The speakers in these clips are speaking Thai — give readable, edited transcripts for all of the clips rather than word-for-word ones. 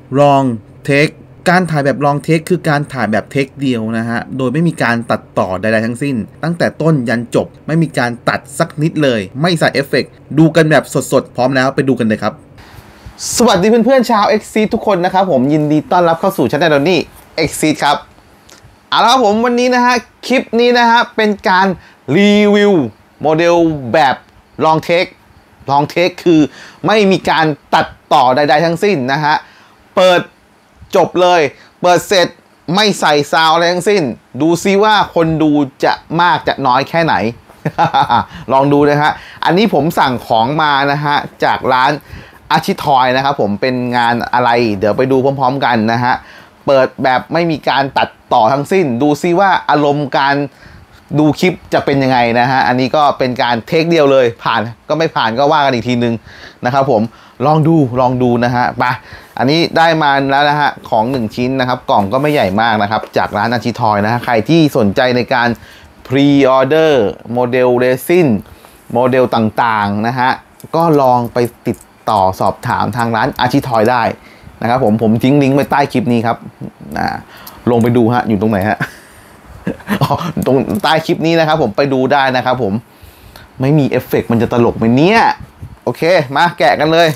ลองเทคการถ่ายแบบลองเทคคือการถ่ายแบบเทคเดียวนะฮะโดยไม่มีการตัดต่อใดๆทั้งสิ้นตั้งแต่ต้นยันจบไม่มีการตัดสักนิดเลยไม่ใส่เอฟเฟกต์ดูกันแบบสดๆพร้อมแล้วไปดูกันเลยครับสวัสดีเพื่อนๆชาว Exceed ทุกคนนะครับผมยินดีต้อนรับเข้าสู่ช่องนี้ Exceed ครับเอาละครับผมวันนี้นะฮะคลิปนี้นะฮะเป็นการรีวิวโมเดลแบบลองเทคคือไม่มีการตัดต่อใดๆทั้งสิ้นนะฮะเปิดจบเลยเปิดเสร็จไม่ใส่ซาวอะไรทั้งสิ้นดูซิว่าคนดูจะมากจะน้อยแค่ไหน ลองดูนะฮะอันนี้ผมสั่งของมานะฮะจากร้านอาชิทอยนะครับผมเป็นงานอะไรเดี๋ยวไปดูพร้อมๆกันนะฮะเปิดแบบไม่มีการตัดต่อทั้งสิ้นดูซิว่าอารมณ์การดูคลิปจะเป็นยังไงนะฮะอันนี้ก็เป็นการเทคเดียวเลยผ่านก็ไม่ผ่านก็ว่ากันอีกทีนึงนะครับผมลองดูนะฮะไปอันนี้ได้มาแล้วนะฮะของ1ชิ้นนะครับกล่องก็ไม่ใหญ่มากนะครับจากร้านอาชิทอยนะฮะใครที่สนใจในการพรีออเดอร์โมเดลเรซินโมเดลต่างๆนะฮะก็ลองไปติดต่อสอบถามทางร้านอาชิทอยได้นะครับผมทิ้งลิงก์ไว้ใต้คลิปนี้ครับลงไปดูฮะอยู่ตรงไหนฮะ ตรงใต้คลิปนี้นะครับผมไปดูได้นะครับผมไม่มีเอฟเฟกต์มันจะตลกไหมเนี่ยโอเคมาแกะกันเลย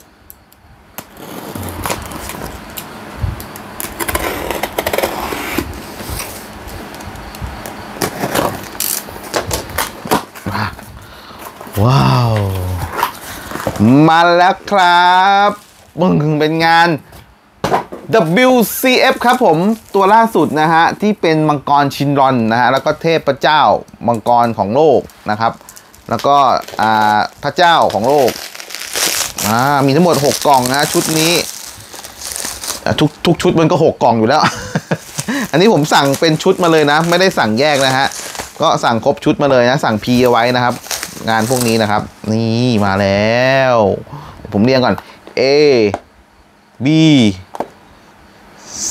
ว้าวมาแล้วครับมึงเป็นงาน WCF ครับผมตัวล่าสุดนะฮะที่เป็นมังกรชินรอนนะฮะแล้วก็เทพเจ้ามังกรของโลกนะครับแล้วก็พระเจ้าของโลกมีทั้งหมด6กล่องนะชุดนี้ทุกชุดมันก็6กล่องอยู่แล้ว อันนี้ผมสั่งเป็นชุดมาเลยนะไม่ได้สั่งแยกนะฮะก็สั่งครบชุดมาเลยนะสั่งพีเอาไว้นะครับงานพวกนี้นะครับนี่มาแล้วผมเรียงก่อน A B C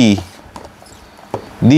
D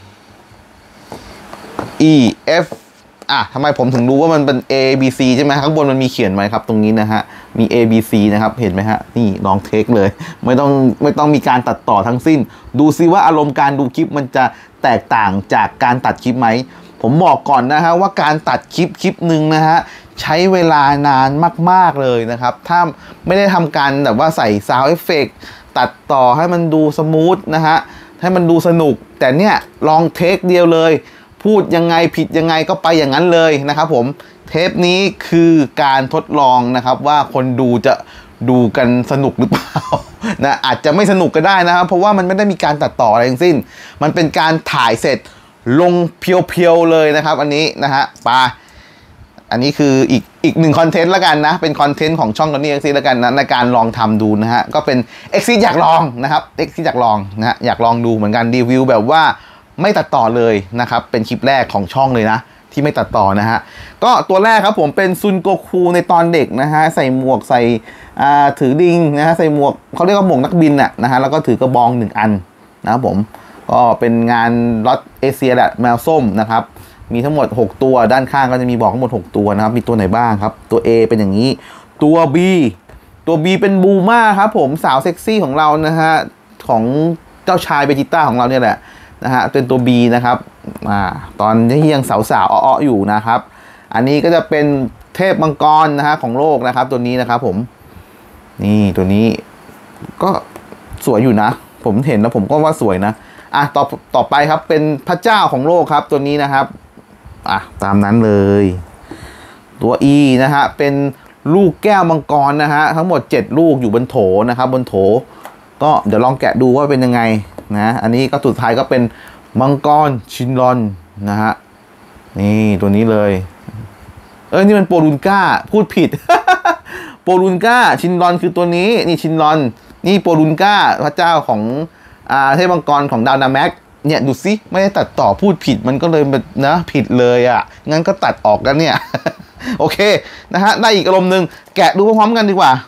E F ทำไมผมถึงรู้ว่ามันเป็น A B C ใช่ไหมข้างบนมันมีเขียนไว้ครับตรงนี้นะฮะมี A B C นะครับเห็นไหมฮะนี่ลองเทคเลยไม่ต้องมีการตัดต่อทั้งสิ้นดูซิว่าอารมณ์การดูคลิปมันจะแตกต่างจากการตัดคลิปไหมผมบอกก่อนนะฮะว่าการตัดคลิปหนึ่งนะฮะใช้เวลานานมากๆเลยนะครับถ้าไม่ได้ทำการแบบว่าใส่ซาวด์เอฟเฟกต์ตัดต่อให้มันดูสมูทนะฮะให้มันดูสนุกแต่เนี่ยลองเทคเดียวเลยพูดยังไงผิดยังไงก็ไปอย่างนั้นเลยนะครับผมเทปนี้คือการทดลองนะครับว่าคนดูจะดูกันสนุกหรือเปล่า นะอาจจะไม่สนุกก็ได้นะครับเพราะว่ามันไม่ได้มีการตัดต่ออะไรทั้งสิ้นมันเป็นการถ่ายเสร็จลงเพียวๆเลยนะครับอันนี้นะฮะอันนี้คืออีกหนึ่งคอนเทนต์ละกันนะเป็นคอนเทนต์ของช่องกันนี่ Exceed ละกันนะในการลองทำดูนะฮะก็เป็น Exceed อยากลองนะครับ Exceed อยากลองนะฮะอยากลองดูเหมือนกันรีวิวแบบว่าไม่ตัดต่อเลยนะครับเป็นคลิปแรกของช่องเลยนะที่ไม่ตัดต่อนะฮะก็ตัวแรกครับผมเป็นซุนโกคูในตอนเด็กนะฮะใส่หมวกใส่ถือดิงนะฮะใส่หมวกเขาเรียกว่าหมวกนักบินนะฮะแล้วก็ถือกระบอง1อันนะครับผมก็เป็นงานล็อตเอเชียแหละแมวส้มนะครับมีทั้งหมด6ตัวด้านข้างก็จะมีบอกทั้งหมด6ตัวนะครับมีตัวไหนบ้างครับตัว A เป็นอย่างนี้ตัว B เป็นบูม่าครับผมสาวเซ็กซี่ของเรานะฮะของเจ้าชายเบจิต้าของเราเนี่ยแหละนะฮะเป็นตัว B นะครับตอนที่ยังสาวๆอ้อๆอยู่นะครับอันนี้ก็จะเป็นเทพมังกรนะฮะของโลกนะครับตัวนี้นะครับผมนี่ตัวนี้ก็สวยอยู่นะผมเห็นแล้วผมก็ว่าสวยนะต่อไปครับเป็นพระเจ้าของโลกครับตัวนี้นะครับตามนั้นเลยตัว E นะฮะเป็นลูกแก้วมังกรนะฮะทั้งหมด7ลูกอยู่บนโถนะครับบนโถก็เดี๋ยวลองแกะดูว่าเป็นยังไงนะอันนี้ก็สุดท้ายก็เป็นมังกรชินรอนนะฮะนี่ตัวนี้เลยนี่มันโปรุนก้าพูดผิด โปรุนก้าชินรอนคือตัวนี้นี่ชินรอนนี่โปรุนก้าพระเจ้าของเทพมังกรของดาวนาแม็กเนี่ยดูสิไม่ได้ตัดต่อพูดผิดมันก็เลยนะผิดเลยงั้นก็ตัดออกกันเนี่ย โอเคนะฮะได้อีกอารมณ์หนึ่งแกะดูพร้อมๆกันดีกว่า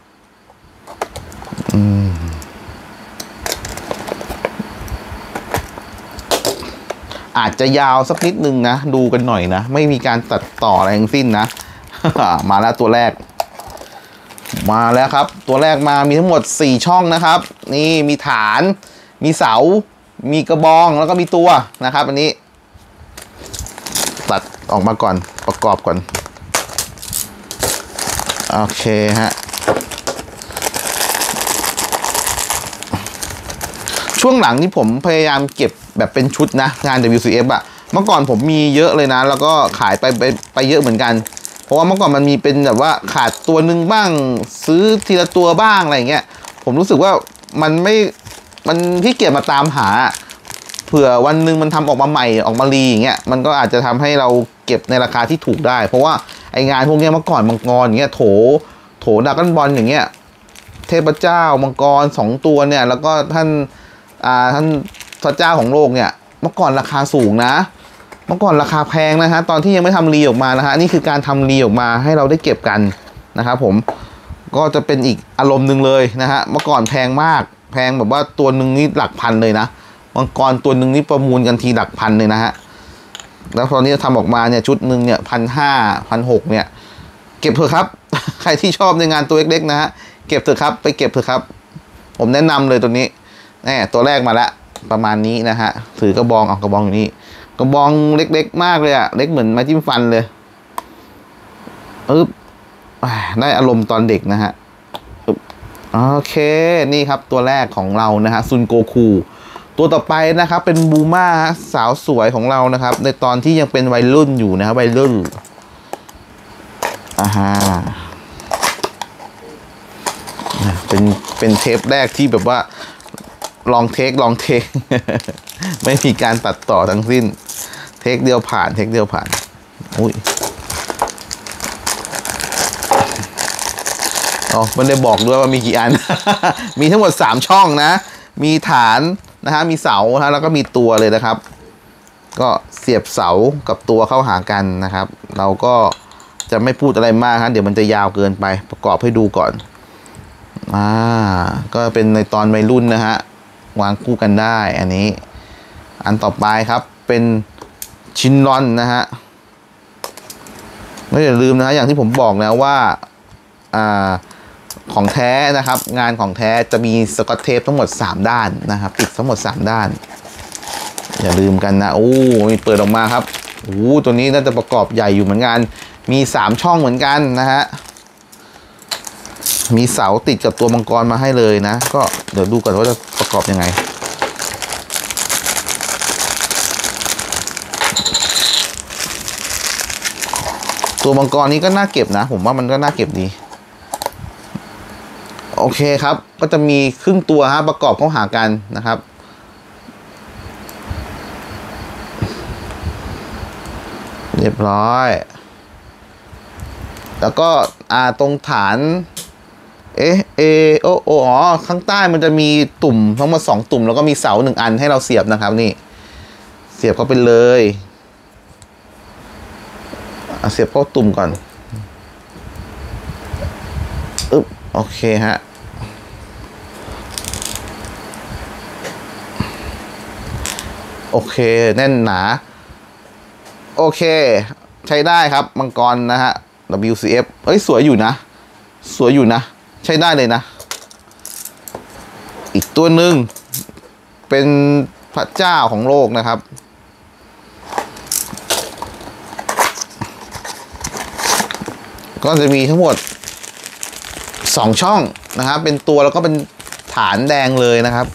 อาจจะยาวสักนิดนึงนะดูกันหน่อยนะไม่มีการตัดต่ออะไรทั้งสิ้นนะ มาแล้วตัวแรกมาแล้วครับตัวแรกมามีทั้งหมด4ช่องนะครับนี่มีฐานมีเสามีกระบองแล้วก็มีตัวนะครับอันนี้ตัดออกมาก่อนประกอบก่อนโอเคฮะช่วงหลังนี่ผมพยายามเก็บแบบเป็นชุดนะงาน WCF อะเมื่อก่อนผมมีเยอะเลยนะแล้วก็ขายไปเยอะเหมือนกันเพราะว่าเมื่อก่อนมันมีเป็นแบบว่าขาดตัวหนึ่งบ้างซื้อทีละตัวบ้างอะไรเงี้ยผมรู้สึกว่ามันขี้เกียจมาตามหาเผื่อวันหนึ่งมันทำออกมาใหม่ออกมารีอย่างเงี้ยมันก็อาจจะทำให้เราเก็บในราคาที่ถูกได้เพราะว่าไองานพวกนี้เมื่อก่อนมังกรอย่างเงี้ยโถดราก้อนบอลอย่างเงี้ยเทพเจ้ามังกร2ตัวเนี่ยแล้วก็ท่านพระเจ้าของโลกเนี่ยเมื่อก่อนราคาสูงนะเมื่อก่อนราคาแพงนะฮะตอนที่ยังไม่ทำรีออกมานะฮะนี่คือการทำรีออกมาให้เราได้เก็บกันนะครับผมก็จะเป็นอีกอารมณ์หนึ่งเลยนะฮะเมื่อก่อนแพงมากแพงแบบว่าตัวหนึ่งนี่หลักพันเลยนะมังกรตัวหนึ่งนี่ประมูลกันทีหลักพันเลยนะฮะแล้วตอนนี้ทำออกมาเนี่ยชุดหนึ่งเนี่ย1,500 1,600เนี่ยเก็บเถอะครับ ใครที่ชอบในงานตัวเล็กๆนะฮะเก็บเถอะครับไปเก็บเถอะครับผมแนะนำเลยตัวนี้ตัวแรกมาแล้วประมาณนี้นะฮะถือกระบองเอากระบองอยู่นี่กระบองเล็กๆมากเลยอะเล็กเหมือนไม้จิ้มฟันเลยได้อารมณ์ตอนเด็กนะฮะโอเคนี่ครับตัวแรกของเรานะฮะซุนโกคูตัวต่อไปนะครับเป็นบูม่าสาวสวยของเรานะครับในตอนที่ยังเป็นวัยรุ่นอยู่นะครับวัยรุ่นเป็นเทปแรกที่แบบว่าลองเทค ไม่มีการตัดต่อทั้งสิ้นเทคเดียวผ่านอุ้ยมันได้บอกด้วยว่ามีกี่อัน มีทั้งหมด3ช่องนะมีฐานนะฮะมีเสานะแล้วก็มีตัวเลยนะครับก็เสียบเสากับตัวเข้าหากันนะครับเราก็จะไม่พูดอะไรมากฮะเดี๋ยวมันจะยาวเกินไปประกอบให้ดูก่อนก็เป็นในตอนวัยรุ่นนะฮะวางคู่กันได้อันนี้อันต่อไปครับเป็นชินรอนนะฮะไม่อย่าลืมนะฮะอย่างที่ผมบอกแล้วว่าของแท้นะครับงานของแท้จะมีสกอตเทปทั้งหมด3ด้านนะครับปิดทั้งหมด3ด้านอย่าลืมกันนะมีเปิดออกมาครับตัวนี้น่าจะประกอบใหญ่อยู่เหมือนกันมี3ช่องเหมือนกันนะฮะมีเสาติดกับตัวมังกรมาให้เลยนะก็เดี๋ยวดูก่อนว่าจะประกอบยังไงตัวมังกรนี้ก็น่าเก็บนะผมว่ามันก็น่าเก็บดีโอเคครับก็จะมีครึ่งตัวฮะประกอบเข้าหากันนะครับเรียบร้อยแล้วก็ตรงฐานข้างใต้มันจะมีตุ่มทั้งหมด2ตุ่มแล้วก็มีเสา1อันให้เราเสียบนะครับนี่เสียบเข้าไปเลยเสียบเข้าตุ่มก่อนโอเคฮะโอเคแน่นหนาโอเคใช้ได้ครับมังกรนะฮะ WCF สวยอยู่นะใช้ได้เลยนะอีกตัวหนึ่งเป็นพระเจ้าของโลกนะครับก็จะมีทั้งหมด2ช่องนะครับเป็นตัวแล้วก็เป็นฐานแดงเลยนะครับ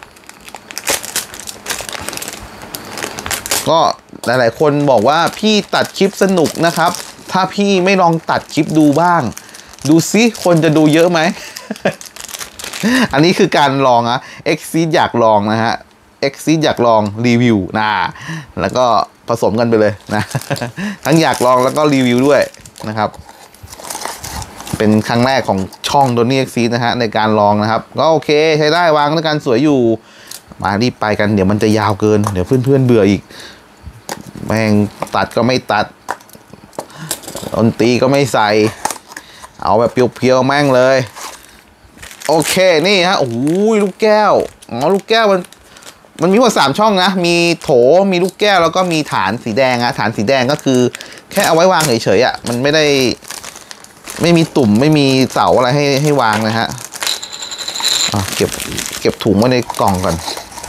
ก็หลายๆคนบอกว่าพี่ตัดคลิปสนุกนะครับถ้าพี่ไม่ลองตัดคลิปดูบ้างดูซิคนจะดูเยอะไหม อันนี้คือการลองนะExceedอยากลองนะฮะExceedอยากลองรีวิวแล้วก็ผสมกันไปเลยนะ ทั้งอยากลองแล้วก็รีวิวด้วยนะครับเป็นครั้งแรกของช่องโดนี่Exceedนะฮะในการลองนะครับก็โอเคใช้ได้วางด้วยกันสวยอยู่มารีบไปกันเดี๋ยวมันจะยาวเกินเดี๋ยวเพื่อนๆเบื่ออีกแม่งตัดก็ไม่ตัดดนตรีก็ไม่ใส่เอาแบบเพียวๆแม่งเลยโอเคนี่ฮะลูกแก้วลูกแก้วมันมีหมด3ช่องนะมีโถมีลูกแก้วแล้วก็มีฐานสีแดงฐานสีแดงก็คือแค่เอาไว้วางเฉยๆมันไม่ได้ไม่มีตุ่มไม่มีเสาอะไรให้วางนะฮะเก็บถุงไว้ในกล่องก่อน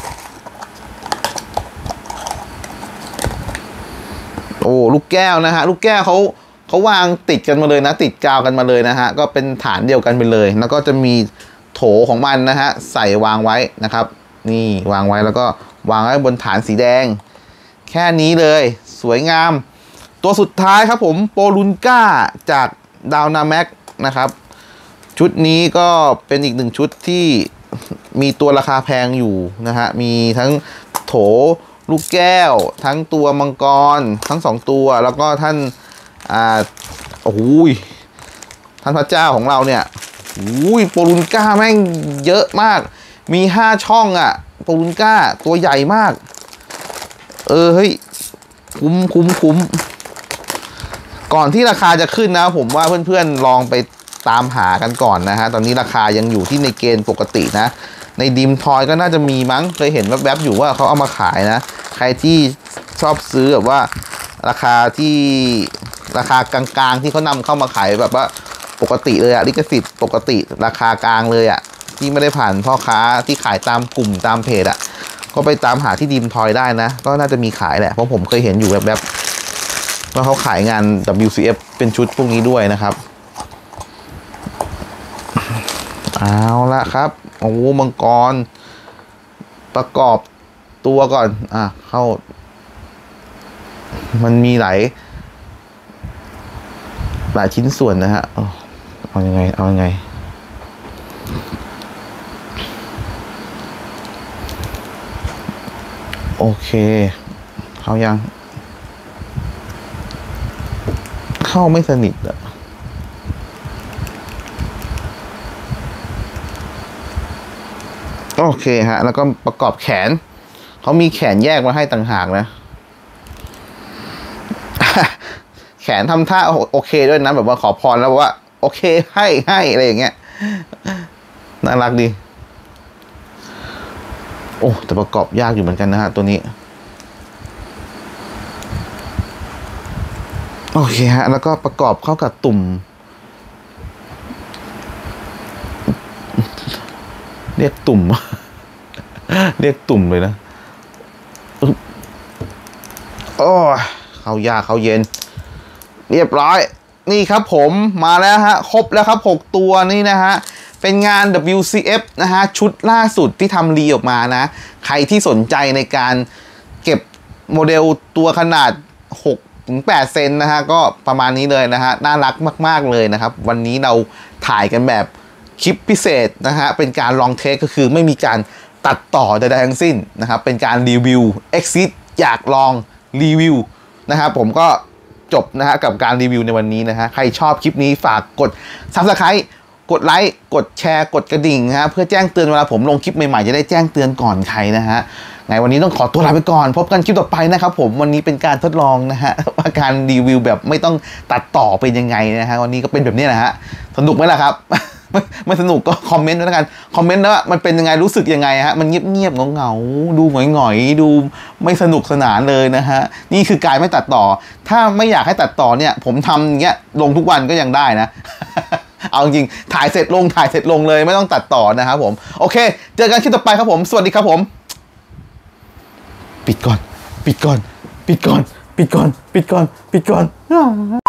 โอ้ลูกแก้วนะฮะลูกแก้วเขาวางติดกันมาเลยนะติดกาวกันมาเลยนะฮะก็เป็นฐานเดียวกันไปเลยแล้วก็จะมีโถของมันนะฮะใส่วางไว้นะครับนี่วางไว้แล้วก็วางไว้บนฐานสีแดงแค่นี้เลยสวยงามตัวสุดท้ายครับผมโปลุนก้าจากดาวนาแม็กนะครับชุดนี้ก็เป็นอีกหนึ่งชุดที่มีตัวราคาแพงอยู่นะฮะมีทั้งโถลูกแก้วทั้งตัวมังกรทั้ง2ตัวแล้วก็ท่านโอ้โหท่านพระเจ้าของเราเนี่ยโปลุนก้าแม่งเยอะมากมี5ช่องโปลุนก้าตัวใหญ่มากเฮ้ยคุ้มก่อนที่ราคาจะขึ้นนะผมว่าเพื่อนๆลองไปตามหากันก่อนนะฮะตอนนี้ราคายังอยู่ที่ในเกณฑ์ปกตินะในดีมทอยก็น่าจะมีมั้งเคยเห็นแวบๆอยู่ว่าเขาเอามาขายนะใครที่ชอบซื้อแบบว่าราคากลางๆที่เขานำเข้ามาขายแบบว่าปกติเลยลิขสิทธิ์ปกติราคากลางเลยที่ไม่ได้ผ่านพ่อค้าที่ขายตามกลุ่มตามเพจก็ไปตามหาที่ดีมทอยได้นะก็น่าจะมีขายแหละเพราะผมเคยเห็นอยู่แวบๆว่าเขาขายงาน WCF เป็นชุดพวกนี้ด้วยนะครับเอาละครับโอ้มังกรประกอบตัวก่อนเข้ามันมีหลายชิ้นส่วนนะฮะเอายังไงโอเคเข้ายังเข้าไม่สนิทโอเคฮะแล้วก็ประกอบแขนเขามีแขนแยกมาให้ต่างหากนะ แขนทำท่าโอเคด้วยนะแบบว่าขอพรแล้วว่าโอเคให้อะไรอย่างเงี้ยน่ารักดีโอ้แต่ประกอบยากอยู่เหมือนกันนะฮะตัวนี้โอเคฮะแล้วก็ประกอบเข้ากับตุ่มเรียกตุ่ม เรียกตุ่มเลยนะโอ้เข้ายากเข้าเย็นเรียบร้อยนี่ครับผมมาแล้วฮะครบแล้วครับ6ตัวนี่นะฮะเป็นงาน WCF นะฮะชุดล่าสุดที่ทำรีออกมานะใครที่สนใจในการเก็บโมเดลตัวขนาด6-8 เซนนะฮะก็ประมาณนี้เลยนะฮะน่ารักมากๆเลยนะครับวันนี้เราถ่ายกันแบบคลิปพิเศษนะฮะเป็นการลองเทคก็คือไม่มีการตัดต่อใดๆทั้งสิ้นนะครับเป็นการรีวิว Exit อยากลองรีวิวนะครับผมก็จบนะฮะกับการรีวิวในวันนี้นะฮะใครชอบคลิปนี้ฝากกด Subscribe กดไลค์กดแชร์กดกระดิ่งนะฮะเพื่อแจ้งเตือนเวลาผมลงคลิปใหม่ๆจะได้แจ้งเตือนก่อนใครนะฮะไงวันนี้ต้องขอตัวลาไปก่อนพบกันคลิปต่อไปนะครับผมวันนี้เป็นการทดลองนะฮะว่าการรีวิวแบบไม่ต้องตัดต่อเป็นยังไงนะฮะวันนี้ก็เป็นแบบนี้นะฮะสนุกไหมล่ะครับ ไม่สนุกก็คอมเมนต์ด้วยกันคอมเมนต์ว่ามันเป็นยังไงรู้สึกยังไงฮะมันเงียบๆเงาๆดูหงอยๆดูไม่สนุกสนานเลยนะฮะนี่คือการไม่ตัดต่อถ้าไม่อยากให้ตัดต่อเนี่ยผมทำอย่างเงี้ยลงทุกวันก็ยังได้นะ เอาจริงถ่ายเสร็จลงเลยไม่ต้องตัดต่อนะครับผมโอเคเจอกันคลิปต่อไปครับผมสวัสดีครับผมปิดก่อน